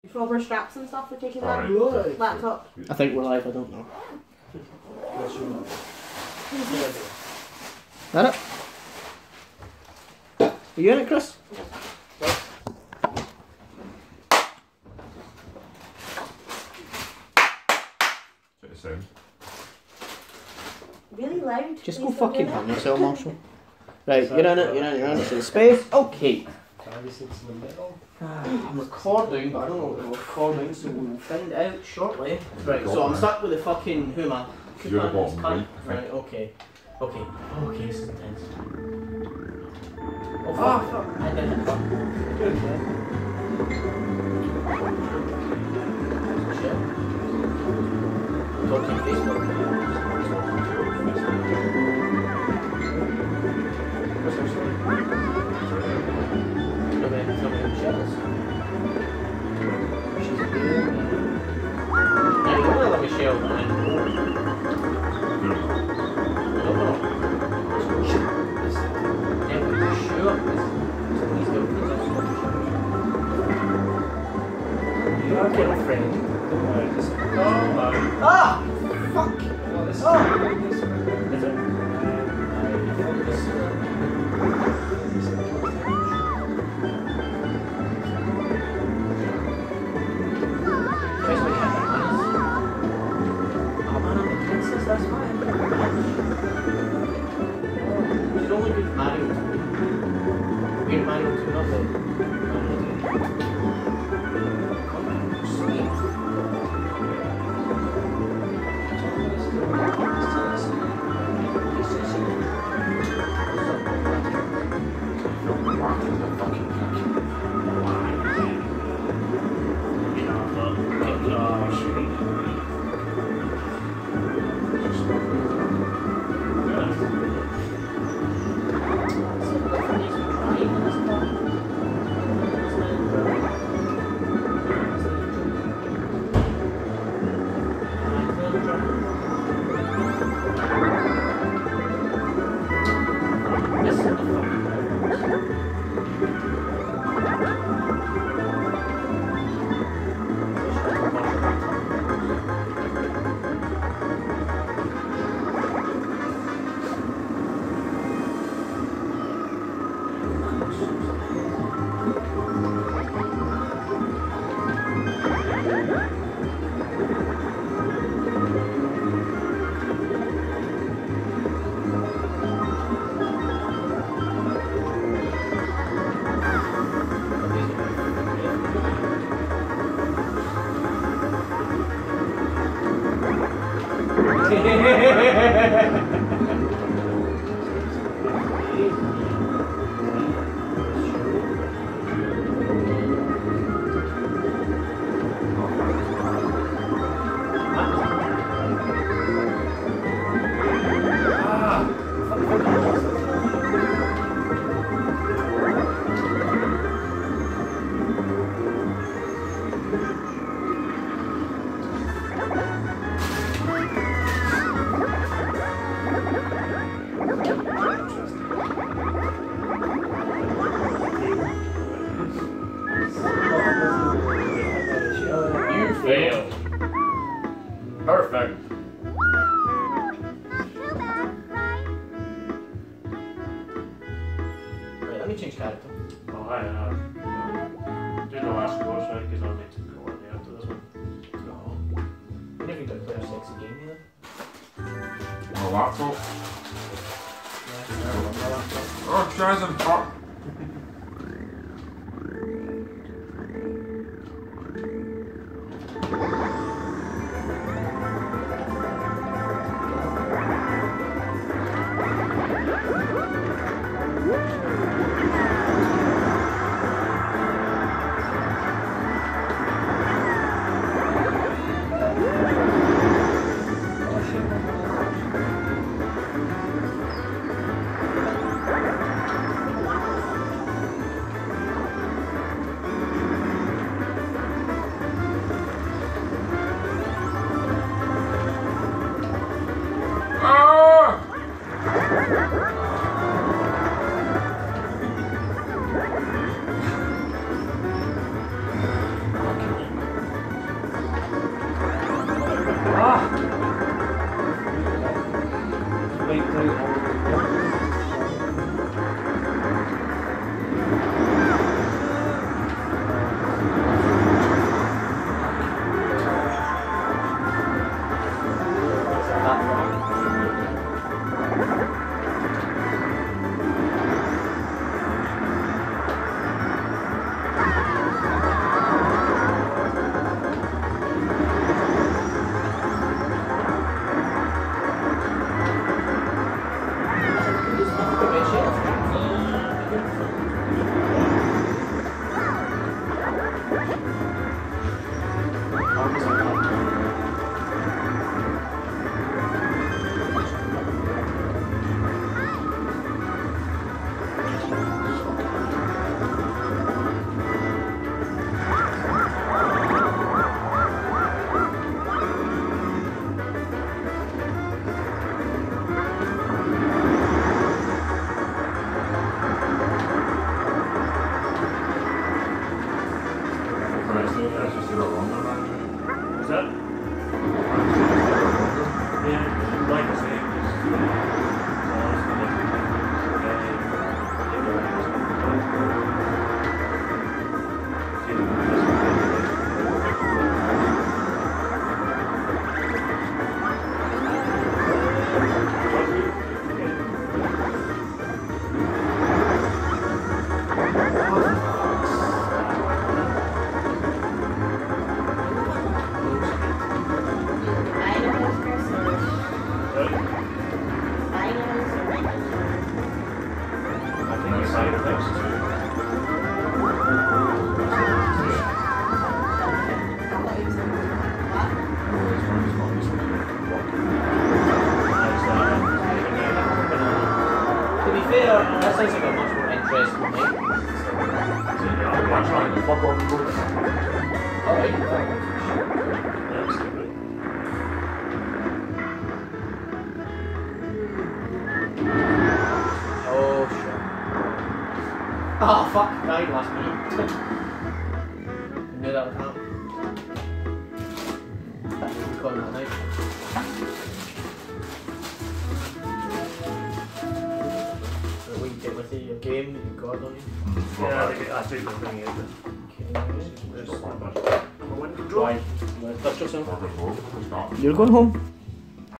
Rubber straps and stuff for taking Alright. that laptop. I think we're live, I don't know. That it? Are you in it, Chris? Check the sound. Really loud. Just Please go don't fucking do hang that. yourself, Marshall. Right, you're in it, you're in it. Space? Okay. I'm recording, but I don't know what we're recording, so we'll find out shortly. Right, so I'm stuck with the fucking who am I? You're the bottom right. Right, okay. Okay. Okay, this is intense. Oh Oh, fuck. I did it. Fuck. Shit. Talking Facebook. What's her story? Tell me who she is. She's a girl, man. I don't know like a shell, man. I don't know. Your girlfriend. Ah! Fuck! That's fine. She's only good Mario 2. Weird Mario 2, nothing. Fail. Perfect. Right, let me change character. Oh, I do the last course, right? Because I'll need to go on the after this one. No. You never got to play a sexy game either. On a laptop. Yeah, Oh, tries and fuck. Let's just do it longer, man. Is that? Yeah, like I say, that sounds like a much more interesting night. I'm trying to fuck off. Alright. Oh shit. Oh fuck, died last minute. Knew that would happen. That's recording that night. We can get with your game that you've got on you. Yeah, I think we're bringing it. Okay. Just one. Why? Touch yourself. Let's go. You're going home.